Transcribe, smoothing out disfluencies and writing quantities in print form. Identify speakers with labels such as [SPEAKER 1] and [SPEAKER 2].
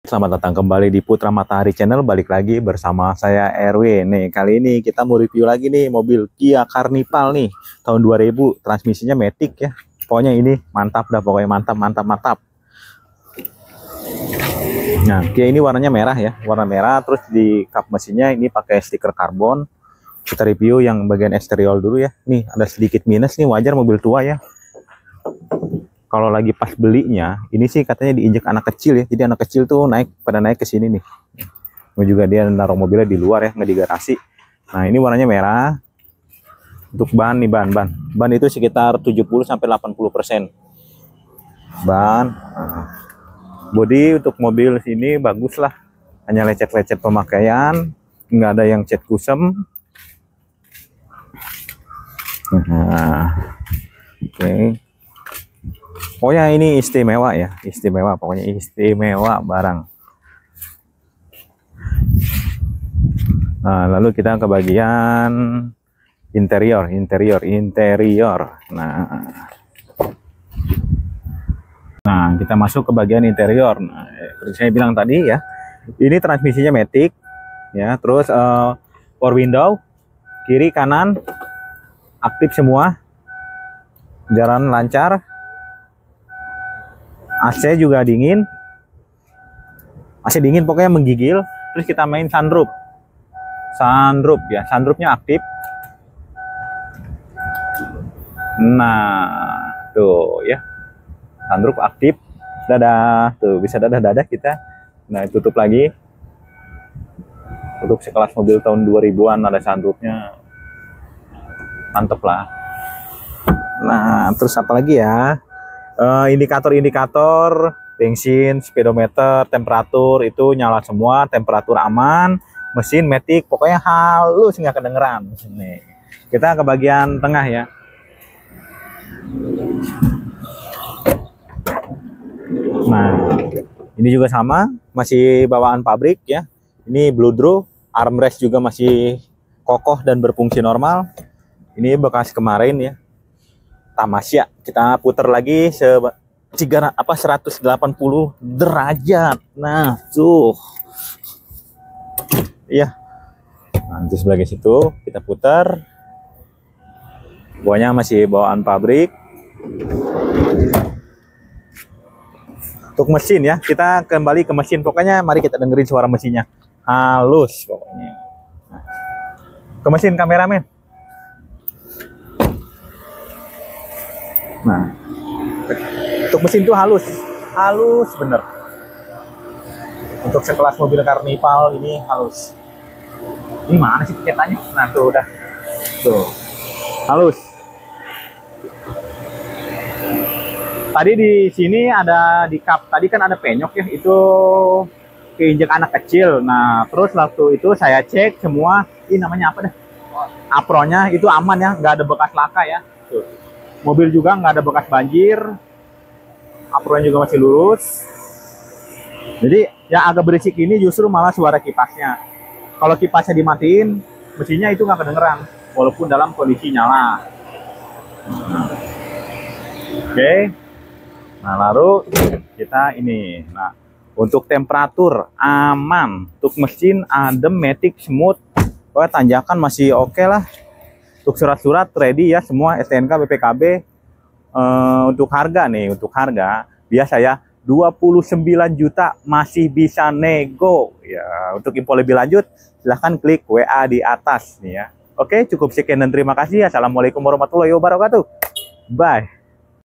[SPEAKER 1] Selamat datang kembali di Putra Matahari Channel. Balik lagi bersama saya RW. Nih, kali ini kita mau review lagi nih mobil Kia Carnival nih tahun 2000, transmisinya Matic ya. Pokoknya ini mantap dah, pokoknya mantap. Nah, Kia ini warnanya merah ya, warna merah. Terus di kap mesinnya ini pakai stiker karbon. Kita review yang bagian eksterior dulu ya. Nih ada sedikit minus nih, wajar mobil tua ya. Kalau lagi pas belinya, ini sih katanya diinjek anak kecil ya. Jadi anak kecil tuh pada naik ke sini nih. Juga dia naruh mobilnya di luar ya, nggak di garasi. Nah, ini warnanya merah. Untuk ban nih, ban itu sekitar 70-80% ban. Bodi untuk mobil sini bagus lah. Hanya lecet-lecet pemakaian, nggak ada yang cat kusem. Nah, oke. Oh ya, ini istimewa ya, istimewa, pokoknya istimewa barang. Nah, lalu kita ke bagian interior. Nah, kita masuk ke bagian interior. Nah, seperti saya bilang tadi ya, ini transmisinya Matic ya, terus power window kiri kanan aktif semua, jalan lancar. AC juga dingin, AC dingin pokoknya menggigil. Terus kita main sunroof ya, sunroofnya aktif. Nah tuh ya, sunroof aktif. Dadah, tuh bisa dadah kita. Nah, tutup lagi. Untuk sekelas mobil tahun 2000-an ada sunroofnya, mantep lah. Nah, terus apa lagi ya? Indikator bensin, speedometer, temperatur itu nyala semua, temperatur aman, mesin Matic pokoknya halus, nggak kedengeran. Nih, kita ke bagian tengah ya. Nah, ini juga sama, masih bawaan pabrik ya. Ini Bludro, armrest juga masih kokoh dan berfungsi normal. Ini bekas kemarin ya, Tamasya. Kita putar lagi 180 derajat. Nah, tuh. Iya. Nanti sebelah situ kita putar. Pokoknya masih bawaan pabrik. Untuk mesin ya, kita kembali ke mesin. Pokoknya mari kita dengerin suara mesinnya. Halus pokoknya. Ke mesin kameramen. Nah, untuk mesin itu halus bener. Untuk sekelas mobil Carnival ini halus. Ini mana sih cetannya? Nah, tuh udah, tuh halus. Tadi di sini ada di kap, tadi kan ada penyok ya, itu keinjek anak kecil. Nah, terus waktu itu saya cek semua, ini namanya apa dah? Apronnya itu aman ya, nggak ada bekas laka ya. Tuh. Mobil juga nggak ada bekas banjir, apron juga masih lurus. Jadi yang agak berisik ini justru malah suara kipasnya. Kalau kipasnya dimatiin, mesinnya itu nggak kedengeran, walaupun dalam kondisi nyala. Oke. Nah, lalu kita ini. Nah, untuk temperatur aman, untuk mesin adem, Matic smooth, tanjakan masih oke lah. Untuk surat-surat ready ya, semua STNK, BPKB. Untuk harga nih, biasa ya 29 juta masih bisa nego ya. Untuk info lebih lanjut silahkan klik WA di atas nih ya. Oke, cukup sekian dan terima kasih. Assalamualaikum warahmatullahi wabarakatuh. Bye.